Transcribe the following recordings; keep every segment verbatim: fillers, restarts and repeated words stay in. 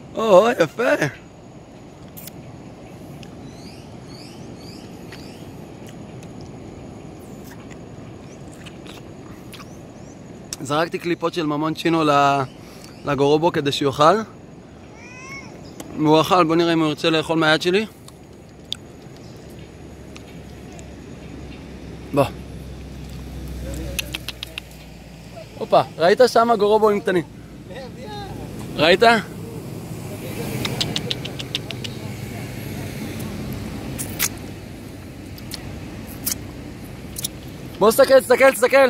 או, יפה. זרקתי קליפות של ממון צ'ינו לגורובו כדי שיאכל. והוא אכל, בוא נראה אם הוא ירצה לאכול מהיד שלי. בוא. הופה, ראית שם גורובוים קטנים? ראית? בוא תסתכל, תסתכל, תסתכל.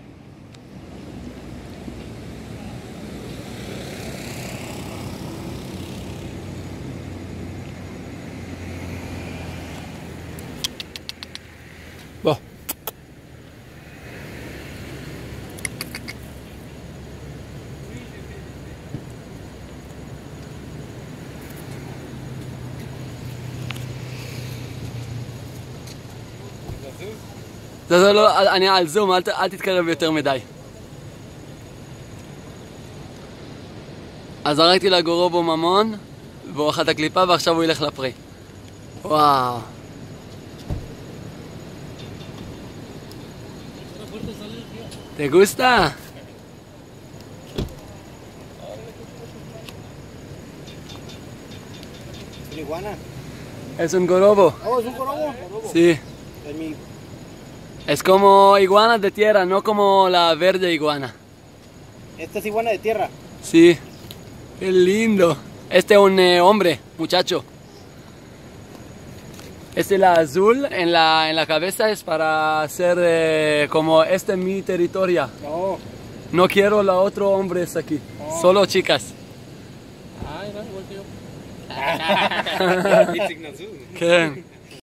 בוא. זה, זה לא, אני על זום, אל, אל תתקרב יותר מדי. אז זרקתי לגורובו ממון, והוא אכל את הקליפה ועכשיו הוא ילך לפרי. וואו. ¿Te gusta? ¿Es una iguana? Es un gorobo. Oh, ¿es un gorobo? Sí. Es mi... Es como iguana de tierra, no como la verde iguana. Esta es iguana de tierra. Sí. Qué lindo. Este es un eh, hombre, muchacho. Este la azul en la, en la cabeza es para hacer eh, como este es mi territorio. No. No quiero la otro hombres aquí, Oh. solo chicas. Ay, no, igual que yo. כן.